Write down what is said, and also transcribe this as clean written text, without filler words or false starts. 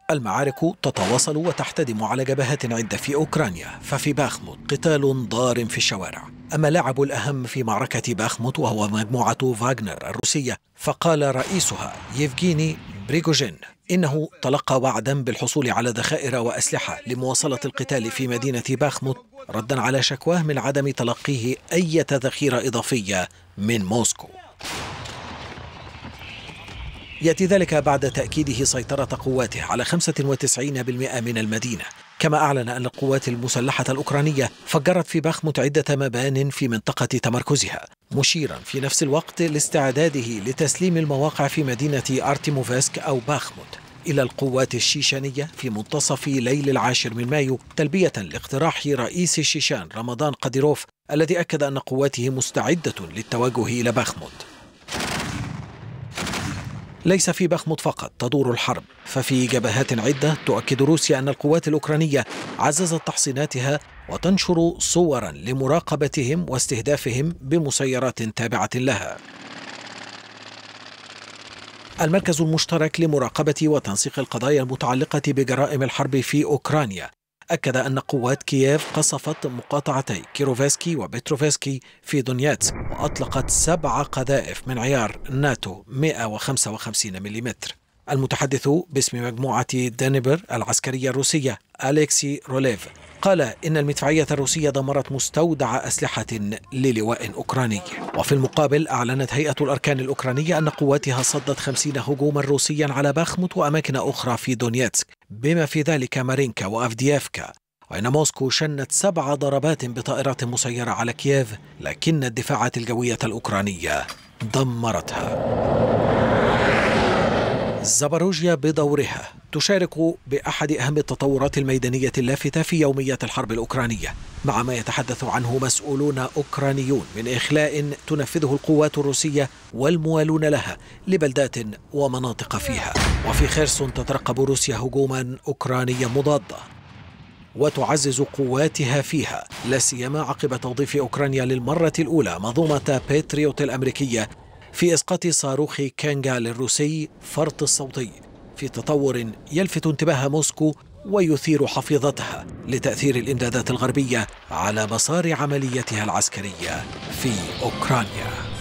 المعارك تتواصل وتحتدم على جبهات عدة في أوكرانيا، ففي باخموت قتال ضار في الشوارع. أما اللاعب الأهم في معركة باخموت وهو مجموعة فاغنر الروسية، فقال رئيسها يفغيني بريغوجين إنه تلقى وعدا بالحصول على ذخائر وأسلحة لمواصلة القتال في مدينة باخموت، ردا على شكواه من عدم تلقيه أي ذخيرة إضافية من موسكو. يأتي ذلك بعد تأكيده سيطرة قواته على 95% من المدينة. كما أعلن أن القوات المسلحة الأوكرانية فجرت في باخموت عدة مبان في منطقة تمركزها، مشيرا في نفس الوقت لاستعداده لتسليم المواقع في مدينة أرتيموفسك أو باخموت إلى القوات الشيشانية في منتصف ليل 10 من مايو، تلبية لاقتراح رئيس الشيشان رمضان قاديروف الذي أكد أن قواته مستعدة للتوجه إلى باخموت. ليس في باخموت فقط تدور الحرب، ففي جبهات عدة تؤكد روسيا أن القوات الأوكرانية عززت تحصيناتها وتنشر صورا لمراقبتهم واستهدافهم بمسيرات تابعة لها. المركز المشترك لمراقبة وتنسيق القضايا المتعلقة بجرائم الحرب في أوكرانيا أكد أن قوات كييف قصفت مقاطعتي كيروفسكي وبتروفسكي في دونيتسك، وأطلقت 7 قذائف من عيار ناتو 155 ملم. المتحدث باسم مجموعة دانيبر العسكرية الروسية أليكسي روليف قال إن المدفعية الروسية دمرت مستودع أسلحة للواء أوكراني. وفي المقابل أعلنت هيئة الأركان الأوكرانية أن قواتها صدت 50 هجوما روسيا على باخموت وأماكن أخرى في دونيتسك، بما في ذلك مارينكا وأفدييفكا. وإن موسكو شنت 7 ضربات بطائرات مسيرة على كييف، لكن الدفاعات الجوية الأوكرانية دمرتها. زاباروجيا بدورها تشارك بأحد أهم التطورات الميدانية اللافتة في يوميات الحرب الأوكرانية، مع ما يتحدث عنه مسؤولون أوكرانيون من إخلاء تنفذه القوات الروسية والموالون لها لبلدات ومناطق فيها. وفي خيرسون تترقب روسيا هجوما أوكرانيا مضادة وتعزز قواتها فيها، لا سيما عقب توظيف أوكرانيا للمرة الأولى منظومة باتريوت الأمريكية في إسقاط صاروخ كانجال الروسي فرط الصوتي، في تطور يلفت انتباه موسكو ويثير حفيظتها لتأثير الإمدادات الغربية على مسار عمليتها العسكرية في أوكرانيا.